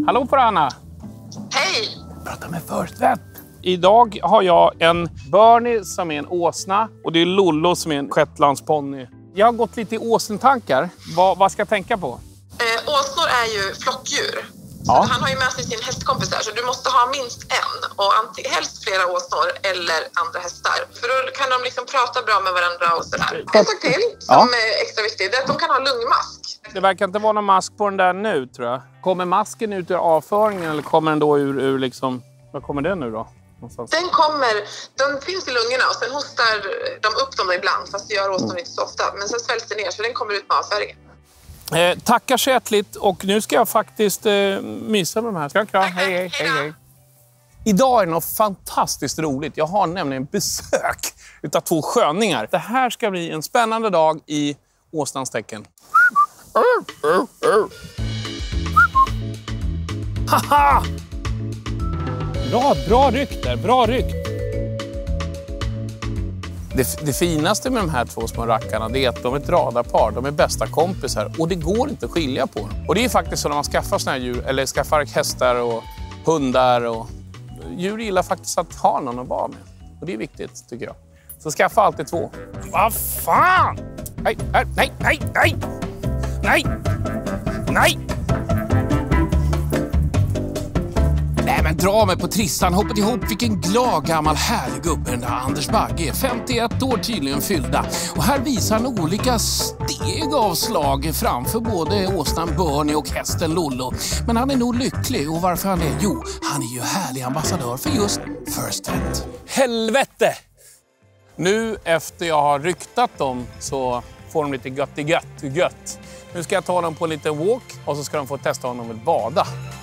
Hallå på Anna! Hej! Prata med First Vet. Idag har jag en Bernie som är en åsna och det är Lollo som är en shetlandsponny. Jag har gått lite i åsnetankar. Vad ska jag tänka på? Åsnor är ju flockdjur. Ja. Han har ju med sig sin hästkompis där, så du måste ha minst en. Och helst flera åsnor eller andra hästar. För då kan de liksom prata bra med varandra och sådär. En sak till som är extra viktigt är att de kan ha lungmask. Det verkar inte vara någon mask på den där nu, tror jag. Kommer masken ut ur avföringen eller kommer den då ur liksom... Var kommer den nu då? Någonstans. Den finns i lungorna och sen hostar de upp dem ibland. Fast det gör åsnor inte så ofta. Men sen svälts det ner så den kommer ut med avföringen. Tackar så hjärtligt och nu ska jag faktiskt mysa med de här. Kram. Hej. Idag är det något fantastiskt roligt. Jag har nämligen besök utav 2 sköningar. Det här ska bli en spännande dag i åsnans tecken. Haha! Bra ryck där, bra ryck. Det finaste med de här 2 små rackarna är att de är ett radarpar. De är bästa kompisar och det går inte att skilja på dem. Och det är faktiskt så när man skaffar såna här djur, eller skaffar hästar och hundar. Och djur gillar faktiskt att ha någon att vara med. Och det är viktigt tycker jag. Så skaffa alltid 2. Vad fan! Nej! Nej, men dra mig på trissan, hoppat ihop, vilken glad gammal härlig gubbe den där Anders Bagge. 51 år tydligen fyllda. Och här visar han olika steg av slag framför både åsnan Bernie och hästen Lollo. Men han är nog lycklig och varför han är? Jo, han är ju härlig ambassadör för just First Vet. Helvete! Nu efter jag har ryktat dem så får de lite gött. Nu ska jag ta dem på en liten walk och så ska de få testa om de vill bada.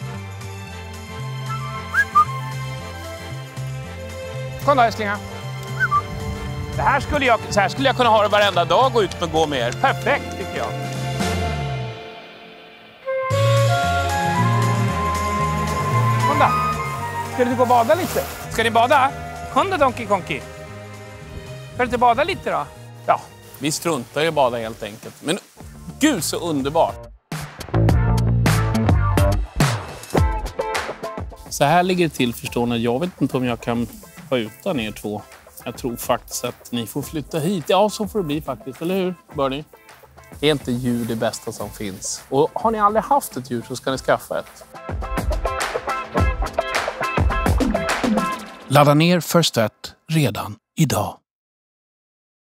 Kom då, älsklingar. Så här skulle jag kunna ha det varenda dag och ut och gå med er. Perfekt, tycker jag. Kom då. Ska du gå och bada lite? Ska ni bada? Kom då, Donkey Konky. Ska du inte bada lite då? Ja, vi struntar i att bada helt enkelt. Men gud så underbart. Så här ligger det till, förstår ni. Jag vet inte om jag kan vara utan er 2. Jag tror faktiskt att ni får flytta hit. Ja, så får det bli faktiskt. Eller hur, Bernie? Är inte djur det bästa som finns? Och har ni aldrig haft ett djur så ska ni skaffa ett. Ladda ner First Vet redan idag.